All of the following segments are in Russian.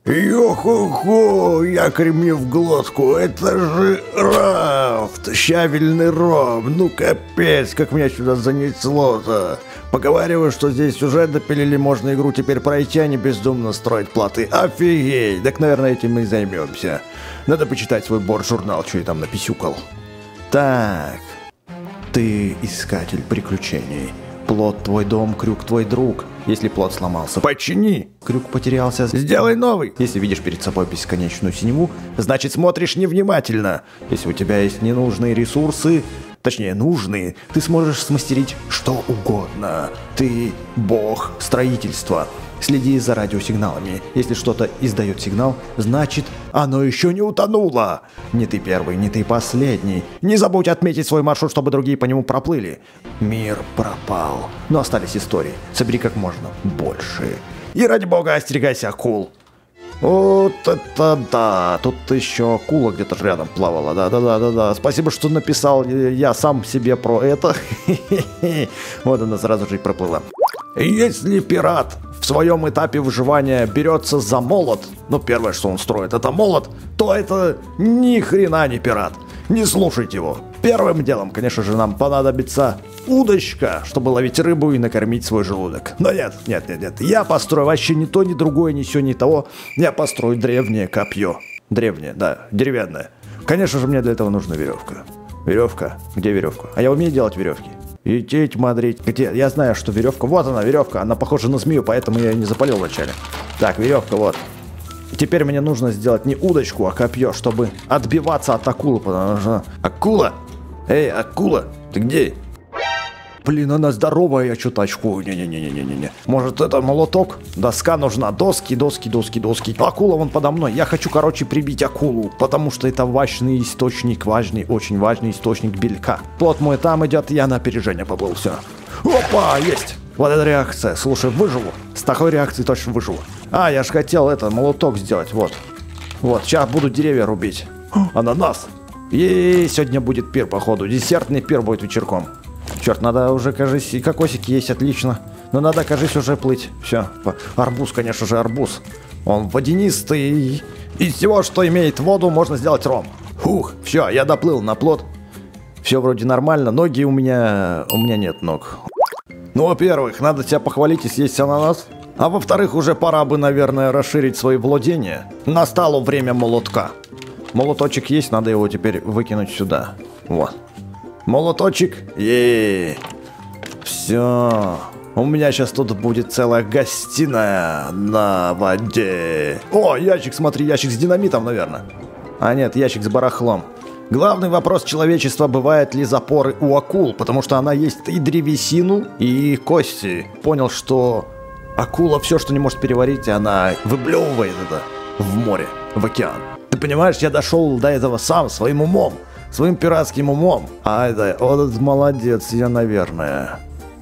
Йо-хо-хо, якорь мне в глотку, это же рафт, щавельный ром, ну капец, как меня сюда занесло-то. Поговариваю, что здесь сюжет допилили, можно игру теперь пройти, а не бездумно строить плоты. Офигеть, так, наверное, этим мы и займемся. Надо почитать свой борт-журнал, что я там написюкал. Так, ты искатель приключений. Плот твой дом, крюк твой друг. Если плот сломался, почини. Крюк потерялся, сделай новый. Если видишь перед собой бесконечную синеву, значит смотришь невнимательно. Если у тебя есть ненужные ресурсы, точнее нужные, ты сможешь смастерить что угодно. Ты бог строительства. Следи за радиосигналами. Если что-то издает сигнал, значит, оно еще не утонуло. Не ты первый, не ты последний. Не забудь отметить свой маршрут, чтобы другие по нему проплыли. Мир пропал, но остались истории. Собери как можно больше. И ради бога остерегайся акул. Вот это да. Тут еще акула где-то рядом плавала. Да. Спасибо, что написал я сам себе про это. Вот она сразу же и проплыла. Если пират в своем этапе выживания берется за молот, ну первое, что он строит, это молот, то это ни хрена не пират. Не слушайте его. Первым делом, конечно же, нам понадобится удочка, чтобы ловить рыбу и накормить свой желудок. Но нет. Я построю вообще ни то, ни другое, ни сё, ни того. Я построю древнее копье. Древнее, да, деревянное. Конечно же, мне для этого нужна веревка. Веревка? Где веревка? А я умею делать веревки. Идти, смотреть. Где? Я знаю, что веревка. Вот она, веревка. Она похожа на змею, поэтому я ее не запалил вначале. Так, веревка, вот. Теперь мне нужно сделать не удочку, а копье, чтобы отбиваться от акулы, потому что... Акула? Эй, акула, ты где? Блин, она здоровая, я что-то очкую. Не. Может, это молоток? Доска нужна. Доски. Акула вон подо мной. Я хочу, прибить акулу, потому что это важный источник, очень важный источник белька. Плот мой там идет, я на опережение поплыл, все. Опа, есть. Вот эта реакция. Слушай, выживу. С такой реакцией точно выживу. А, я же хотел молоток сделать, вот. Вот, сейчас буду деревья рубить. Ананас. И сегодня будет пир, походу. Десертный пир будет вечерком. Черт, надо уже, кажись, и кокосики есть, отлично. Но надо, кажись, уже плыть. Все. Арбуз, конечно же, арбуз. Он водянистый. Из всего, что имеет воду, можно сделать ром. Фух, все, я доплыл на плот. Все вроде нормально. Ноги у меня нет ног. Ну, во-первых, надо тебя похвалить и съесть ананас. А во-вторых, уже пора бы, наверное, расширить свои владения. Настало время молотка. Молоточек есть, надо его теперь выкинуть сюда. Вот. Молоточек. Все. У меня сейчас тут будет целая гостиная на воде. О, ящик, смотри, ящик с динамитом, наверное. А нет, ящик с барахлом. Главный вопрос человечества, бывают ли запоры у акул, потому что она ест и древесину, и кости. Понял, что акула все, что не может переварить, она выблевывает это в море, в океан. Ты понимаешь, я дошел до этого сам, своим умом. Своим пиратским умом. А это, вот молодец я, наверное.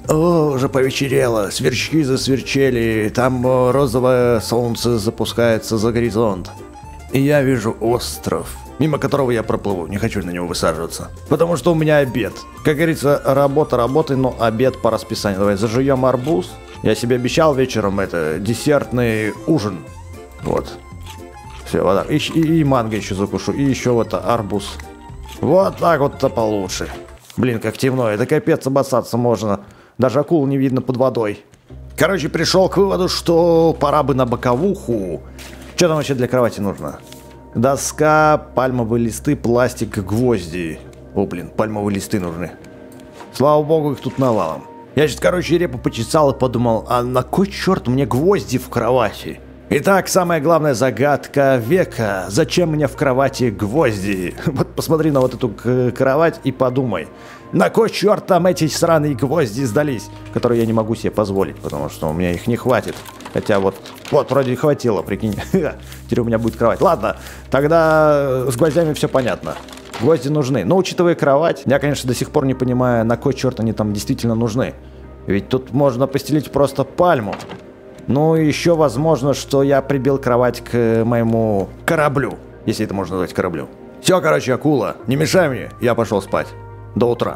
О, уже повечерело, сверчки засверчели, там розовое солнце запускается за горизонт. И я вижу остров, мимо которого я проплыву, не хочу на него высаживаться. Потому что у меня обед. Как говорится, работа работой, но обед по расписанию. Давай зажуем арбуз. Я себе обещал вечером десертный ужин. Вот. Все, вот так. И манго еще закушу, и еще вот арбуз. Вот так вот-то получше. Блин, как темно, это капец, обоссаться можно. Даже акул не видно под водой. Короче, пришел к выводу, что пора бы на боковуху. Что там вообще для кровати нужно? Доска, пальмовые листы, пластик, гвозди. О, блин, пальмовые листы нужны. Слава богу, их тут навалом. Я сейчас, репу почесал и подумал, а на кой черт мне гвозди в кровати? Итак, самая главная загадка века. Зачем мне в кровати гвозди? Вот посмотри на вот эту кровать и подумай. На кой черт там эти сраные гвозди сдались? Которые я не могу себе позволить, потому что у меня их не хватит. Хотя вот вроде хватило, прикинь. Теперь у меня будет кровать. Ладно, тогда с гвоздями все понятно. Гвозди нужны. Но учитывая кровать, я, конечно, до сих пор не понимаю, на кой черт они там действительно нужны. Ведь тут можно постелить просто пальму. Ну, еще возможно, что я прибил кровать к моему кораблю, если это можно назвать кораблю. Все, акула, не мешай мне, я пошел спать. До утра.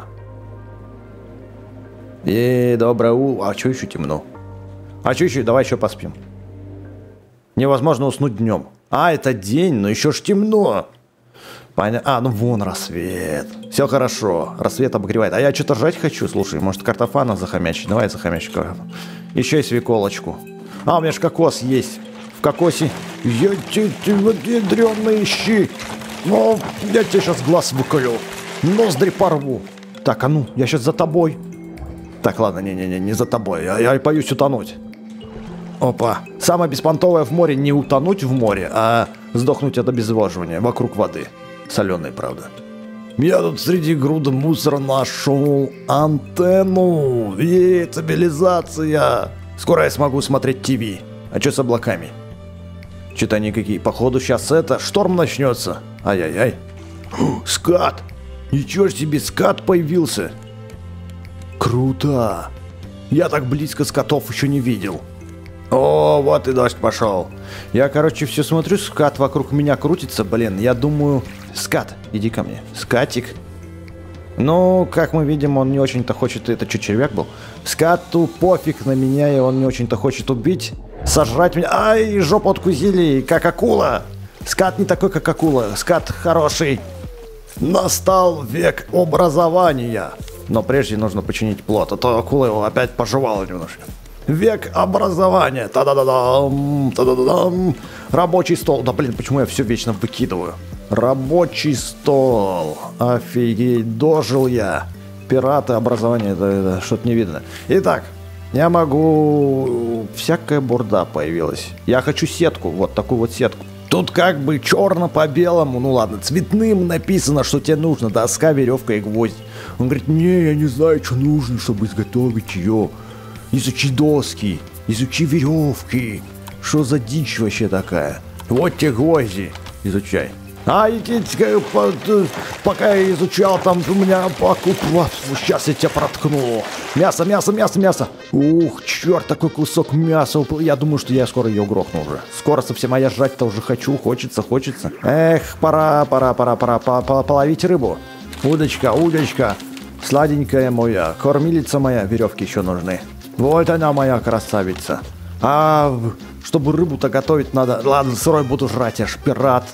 Доброе утро. А что еще темно? А что еще? Давай еще поспим. Невозможно уснуть днем. А, это день, но еще ж темно. А, ну вон рассвет. Все хорошо, рассвет обогревает. А я что-то жрать хочу, слушай, может картофана захомячить? Давай захомячить. Еще и свеколочку. А, у меня же кокос есть. В кокосе... Ядреные щи. Ну, я тебе сейчас глаз выколю. Ноздри порву. Так, а ну, я сейчас за тобой. Так, ладно, не за тобой. Я боюсь утонуть. Опа. Самое беспонтовое в море не утонуть в море, а сдохнуть от обезвоживания вокруг воды. Соленой, правда. Я тут среди груда мусора нашел антенну. Стабилизация. Скоро я смогу смотреть ТВ. А что с облаками? Что-то они какие. Походу сейчас шторм начнется. Ай-яй-яй. Скат. Ничего себе, скат появился. Круто. Я так близко скатов еще не видел. О, вот и дождь пошел. Я, короче, все смотрю, скат вокруг меня крутится, блин. Я думаю... Скат, иди ко мне. Скатик. Ну, как мы видим, он не очень-то хочет... Это что, червяк был? Скату пофиг на меня, и он не очень-то хочет убить. Сожрать меня. Ай, жопу откусили, как акула. Скат не такой, как акула. Скат хороший. Настал век образования. Но прежде нужно починить плод, а то акула его опять пожевала немножко. Век образования. Та-да-да-дам, та-да-да-дам. Рабочий стол. Да блин, почему я все вечно выкидываю? Рабочий стол. Офигеть, дожил я. Пираты, образование, это что-то не видно. Итак, я могу... Всякая бурда появилась. Я хочу сетку, вот такую вот сетку. Тут как бы черно по белому, ну ладно, цветным написано, что тебе нужно доска, веревка и гвоздь. Он говорит, не, я не знаю, что нужно, чтобы изготовить ее. Изучи доски, изучи веревки. Что за дичь вообще такая? Вот те гвозди, изучай. А идите, пока я изучал, там у меня покупка. Сейчас я тебя проткну. Мясо, мясо, мясо, мясо. Ух, черт, такой кусок мяса. Я думаю, что я скоро ее грохну уже. Скоро совсем, а я жрать-то уже хочу. Хочется. Эх, пора половить рыбу. Удочка. Сладенькая моя, кормилица моя. Веревки еще нужны. Вот она, моя красавица. А чтобы рыбу-то готовить надо... Ладно, сырой буду жрать, я ж пират.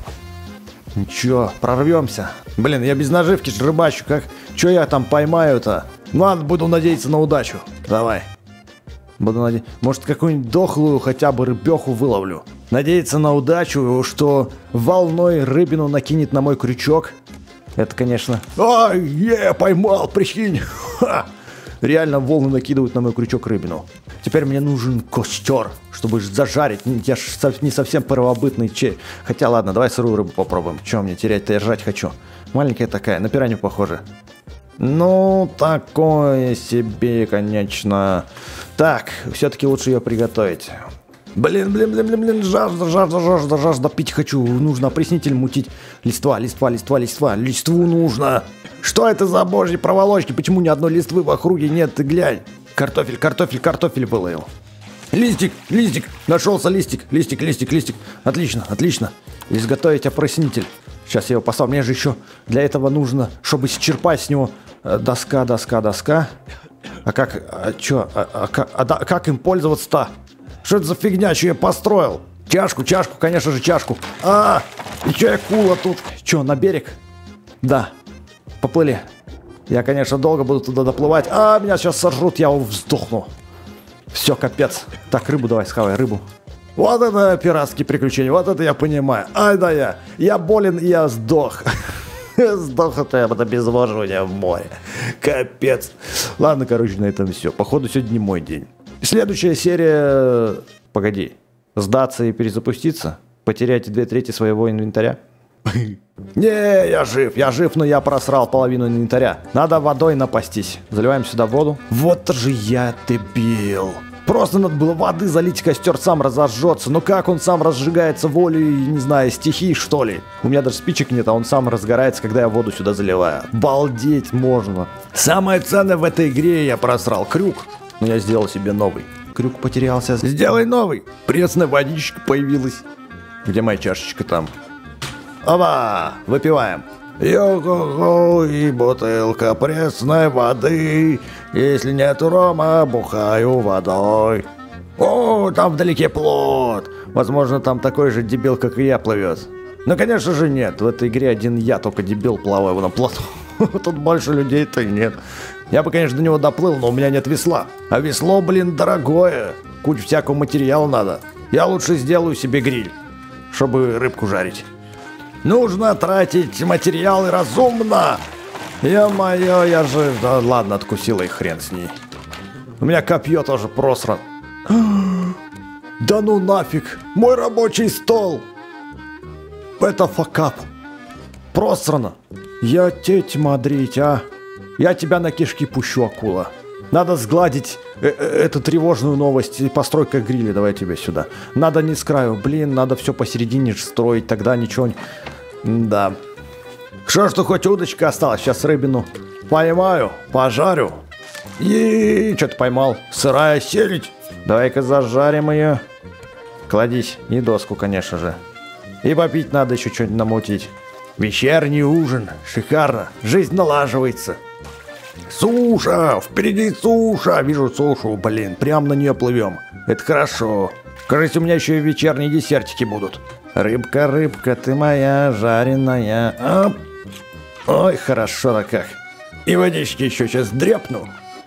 Ничего, прорвемся. Блин, я без наживки ж рыбачу, как... Че я там поймаю-то? Ладно, буду надеяться на удачу. Давай. Буду надеяться... Может, какую-нибудь дохлую хотя бы рыбеху выловлю. Надеяться на удачу, что волной рыбину накинет на мой крючок. Это, конечно... Ай, поймал, прикинь. Ха! Реально волны накидывают на мой крючок рыбину. Теперь мне нужен костер, чтобы зажарить. Я ж не совсем первобытный Хотя ладно, давай сырую рыбу попробуем. Че мне терять-то, я жрать хочу. Маленькая такая, на пиранью похожа. Ну, такое себе, конечно. Так, все-таки лучше ее приготовить. Блин, жажда, пить хочу. Нужно опреснитель мутить. Листву нужно. Что это за божьи проволочки? Почему ни одной листвы в округе нет? Ты глянь. Картофель выловил. Листик, нашелся листик. Отлично. Изготовить опреснитель. Сейчас я его поставлю. Мне же еще для этого нужно, чтобы счерпать с него доска. А как им пользоваться-то? Что это за фигня, что я построил? Чашку, конечно же, чашку. И че я кула тут? Че, на берег? Да, поплыли. Я, конечно, долго буду туда доплывать. Меня сейчас сожрут, я вздохну. Все, капец. Так, рыбу давай, схавай, рыбу. Вот это пиратские приключения, вот это я понимаю. Я болен, и я сдох. Сдох от обезвоживания в море. Капец. Ладно, короче, на этом все. Походу, сегодня не мой день. Следующая серия... Погоди. Сдаться и перезапуститься? Потерять 2/3 своего инвентаря? Не, я жив, но я просрал половину инвентаря. Надо водой напастись. Заливаем сюда воду. Вот же я дебил. Просто надо было воды залить, костер сам разожжется. Но как он сам разжигается волей, не знаю, стихий, что ли? У меня даже спичек нет, а он сам разгорается, когда я воду сюда заливаю. Балдеть можно. Самое ценное в этой игре я просрал крюк. Но я сделал себе новый. Крюк потерялся. Сделай новый. Пресная водичка появилась. Где моя чашечка там? Оба! Выпиваем. Йо-го-го и бутылка пресной воды. Если нет рома, бухаю водой. О, там вдалеке плот. Возможно, там такой же дебил, как и я, плывет. Но, конечно же, нет. В этой игре один я, только дебил, плаваю на плоту. Тут больше людей-то нет. Я бы, конечно, до него доплыл, но у меня нет весла. А весло, блин, дорогое. Куча всякого материала надо. Я лучше сделаю себе гриль, чтобы рыбку жарить. Нужно тратить материалы разумно. Ё-моё, я же... Да ладно, откусила и хрен с ней. У меня копье тоже просрано. Да ну нафиг. Мой рабочий стол. Это факап. Просрано. Я теть мадрить, а. Я тебя на кишки пущу, акула. Надо сгладить эту тревожную новость. Постройка гриля, давай тебе сюда. Надо не с краю, блин, надо все посередине строить, тогда ничего не... Да. Что хоть удочка осталась, сейчас рыбину поймаю, пожарю. И что-то поймал. Сырая сельдь. Давай-ка зажарим ее. Кладись. И доску, конечно же. И попить надо еще что-нибудь намутить. Вечерний ужин. Шикарно. Жизнь налаживается. Суша! Впереди суша! Вижу сушу, блин. Прям на нее плывем. Это хорошо. Кажется, у меня еще и вечерние десертики будут. Рыбка, рыбка, ты моя жареная. Оп. Ой, хорошо-то как. И водички еще сейчас дрепну.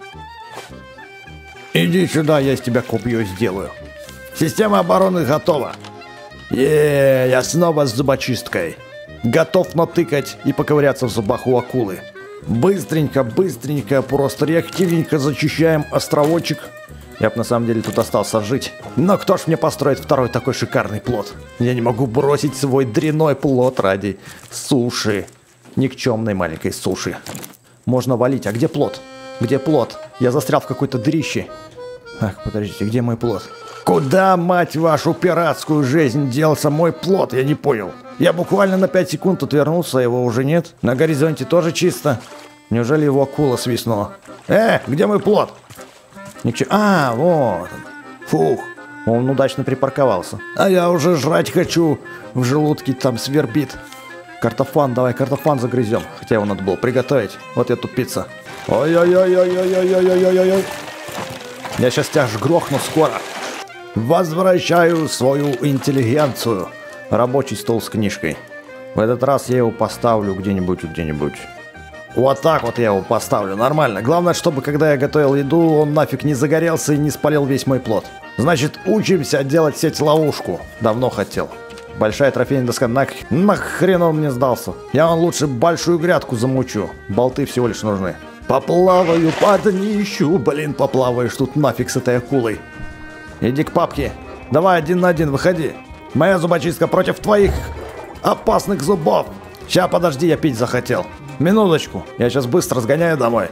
Иди сюда, я из тебя копье сделаю. Система обороны готова. Я снова с зубочисткой. Готов натыкать и поковыряться в зубах у акулы. Быстренько, быстренько, просто реактивненько зачищаем островочек. Я бы на самом деле тут остался жить. Но кто ж мне построит второй такой шикарный плот? Я не могу бросить свой дряной плот ради суши. Никчемной маленькой суши. Можно валить. А где плот? Где плот? Я застрял в какой-то дырище. Ах, подождите, где мой плот? Куда, мать вашу пиратскую жизнь, делся мой плот? Я не понял. Я буквально на 5 секунд тут вернулся, его уже нет. На горизонте тоже чисто. Неужели его акула свистнула? Где мой плот? Ничего. А, вот он. Фух. Он удачно припарковался. А я уже жрать хочу. В желудке там свербит. Картофан, давай картофан загрызем. Хотя его надо было приготовить. Вот я тупица. Ой-ой-ой-ой-ой-ой-ой-ой-ой-ой. Я сейчас тебя ж грохну скоро. Возвращаю свою интеллигенцию. Рабочий стол с книжкой. В этот раз я его поставлю где-нибудь. Вот так вот я его поставлю, нормально. Главное, чтобы когда я готовил еду, он нафиг не загорелся и не спалил весь мой плот. Значит, учимся делать сеть-ловушку. Давно хотел. Большая трофейная доска. Нахрен он мне сдался? Я вон лучше большую грядку замучу. Болты всего лишь нужны. Поплаваю по днищу. Блин, поплаваешь тут нафиг с этой акулой. Иди к папке. Давай 1 на 1, выходи. Моя зубочистка против твоих опасных зубов. Ща, подожди, я пить захотел. Минуточку. Я сейчас быстро сгоняю домой.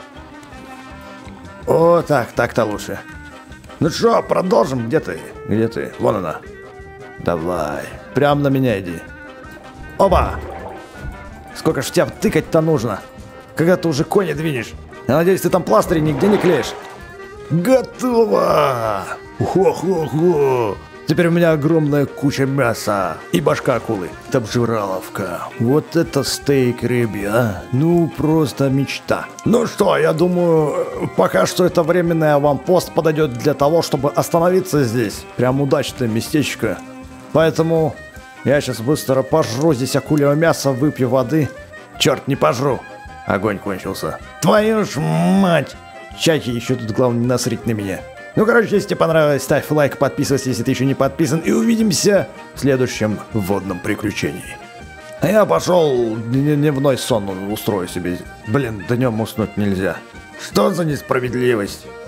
О, так-то лучше. Ну что, продолжим? Где ты? Вон она. Давай. Прям на меня иди. Оба! Сколько ж тебя тыкать-то нужно? Когда ты уже кони двинешь? Я надеюсь, ты там пластыри нигде не клеишь? Готово! Хо-хо-хо! Теперь у меня огромная куча мяса и башка акулы. Это обжираловка. Вот это стейк рыбий, а? Ну, просто мечта. Ну что, я думаю, пока что это временный аванпост подойдет для того, чтобы остановиться здесь. Прям удачное местечко. Поэтому я сейчас быстро пожру здесь акульего мяса, выпью воды. Черт, не пожру. Огонь кончился. Твою ж мать! Чайки еще тут главное не насрить на меня. Ну, короче, если тебе понравилось, ставь лайк, подписывайся, если ты еще не подписан. И увидимся в следующем водном приключении. А я пошел дневной сон устрою себе. Блин, днем уснуть нельзя. Что за несправедливость?